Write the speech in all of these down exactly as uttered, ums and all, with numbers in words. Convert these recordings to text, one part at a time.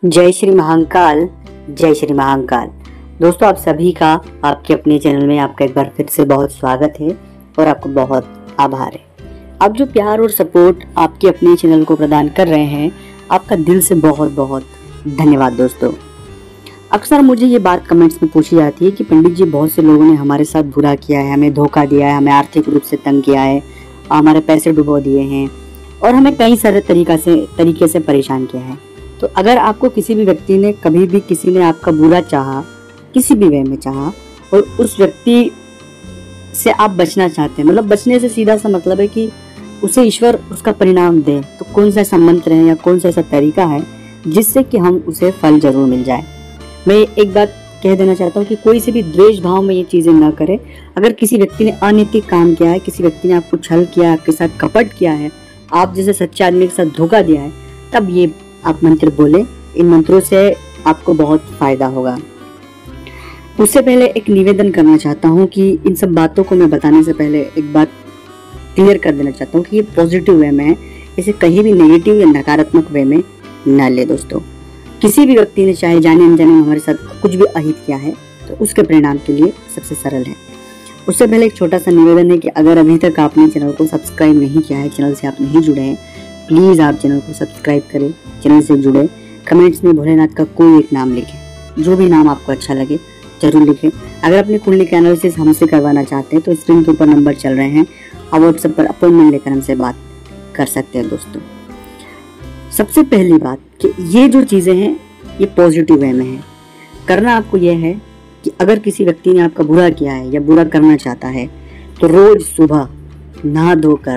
जय श्री महाकाल, जय श्री महाकाल। दोस्तों, आप सभी का आपके अपने चैनल में आपका एक बार फिर से बहुत स्वागत है और आपको बहुत आभार है। आप जो प्यार और सपोर्ट आपके अपने चैनल को प्रदान कर रहे हैं, आपका दिल से बहुत बहुत धन्यवाद। दोस्तों, अक्सर मुझे ये बात कमेंट्स में पूछी जाती है कि पंडित जी, बहुत से लोगों ने हमारे साथ बुरा किया है, हमें धोखा दिया है, हमें आर्थिक रूप से तंग किया है, हमारे पैसे डुबो दिए हैं और हमें कई सारे तरीका से तरीके से परेशान किया है। तो अगर आपको किसी भी व्यक्ति ने कभी भी किसी ने आपका बुरा चाहा, किसी भी वे में चाहा, और उस व्यक्ति से आप बचना चाहते हैं, मतलब बचने से सीधा सा मतलब है कि उसे ईश्वर उसका परिणाम दे, तो कौन सा ऐसा मंत्र है या कौन सा ऐसा तरीका है जिससे कि हम उसे फल जरूर मिल जाए। मैं एक बात कह देना चाहता हूँ कि कोई से भी द्वेष भाव में ये चीज़ें ना करें। अगर किसी व्यक्ति ने अनैतिक काम किया है, किसी व्यक्ति ने आपको छल किया, आपके साथ कपट किया है, आप जैसे सच्चे आदमी के साथ धोखा दिया है, तब ये आप मंत्र बोले। इन मंत्रों से आपको बहुत फायदा होगा। उससे पहले एक निवेदन करना चाहता हूँ कि इन सब बातों को मैं बताने से पहले एक बात क्लियर कर देना चाहता हूँ कि ये पॉजिटिव वे में है, इसे कहीं भी नेगेटिव या नकारात्मक वे में न ले। दोस्तों, किसी भी व्यक्ति ने चाहे जाने अनजाने में हमारे साथ कुछ भी अहित किया है तो उसके परिणाम के लिए सबसे सरल है। उससे पहले एक छोटा सा निवेदन है कि अगर अभी तक आपने चैनल को सब्सक्राइब नहीं किया है, चैनल से आप नहीं जुड़े हैं, प्लीज़ आप चैनल को सब्सक्राइब करें, चैनल से जुड़े। कमेंट्स में भोलेनाथ का कोई एक नाम लिखें, जो भी नाम आपको अच्छा लगे जरूर लिखें। अगर अपनी कुंडली का एनालिसिस हमसे करवाना चाहते हैं तो स्क्रीन के ऊपर नंबर चल रहे हैं, और व्हाट्सएप पर अपॉइंटमेंट लेकर हमसे बात कर सकते हैं। दोस्तों, सबसे पहली बात कि ये जो चीज़ें हैं ये पॉजिटिव वे में है। करना आपको यह है कि अगर किसी व्यक्ति ने आपका बुरा किया है या बुरा करना चाहता है तो रोज सुबह नहा धोकर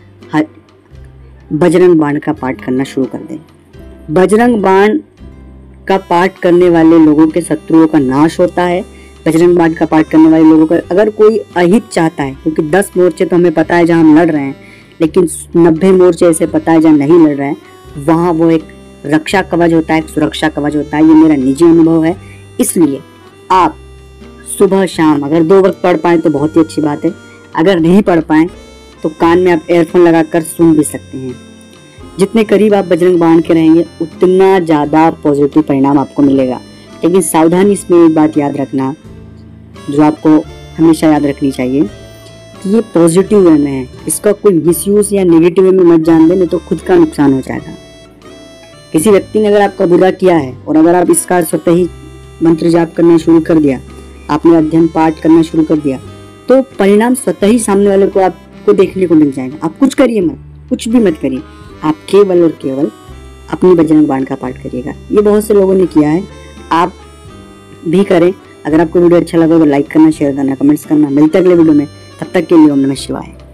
बजरंग बाण का पाठ करना शुरू कर दें। बजरंग बाण का पाठ करने वाले लोगों के शत्रुओं का नाश होता है। बजरंग बाण का पाठ करने वाले लोगों का अगर कोई अहित चाहता है, क्योंकि दस मोर्चे तो हमें पता है जहाँ हम लड़ रहे हैं, लेकिन नब्बे मोर्चे ऐसे पता है जहाँ नहीं लड़ रहे हैं, वहाँ वो एक रक्षा कवच होता है, एक सुरक्षा कवच होता है। ये मेरा निजी अनुभव है। इसलिए आप सुबह शाम अगर दो वक्त पढ़ पाए तो बहुत ही अच्छी बात है। अगर नहीं पढ़ पाए तो कान में आप एयरफोन लगाकर सुन भी सकते हैं। जितने करीब आप बजरंग बाण के रहेंगे उतना ज़्यादा पॉजिटिव परिणाम आपको मिलेगा। लेकिन सावधानी इसमें एक बात याद रखना, जो आपको हमेशा याद रखनी चाहिए, कि ये पॉजिटिव वे में है। इसका कोई मिसयूज या नेगेटिव वे में मत जान दें, नहीं तो खुद का नुकसान हो जाएगा। किसी व्यक्ति ने अगर आपका बुरा किया है और अगर आप इसका स्वतः ही मंत्र जाप करना शुरू कर दिया, आपने अध्ययन पाठ करना शुरू कर दिया, तो परिणाम स्वतः ही सामने वाले को आपको देखने को मिल जाएगा। आप कुछ करिए मत, कुछ भी मत करिए, आप केवल और केवल अपनी बजरंग बाण का पाठ करिएगा। ये बहुत से लोगों ने किया है, आप भी करें। अगर आपको वीडियो अच्छा लगा तो लाइक करना, शेयर करना, कमेंट्स करना। मिलते अगले वीडियो में, तब तक के लिए ओम नमः शिवाय।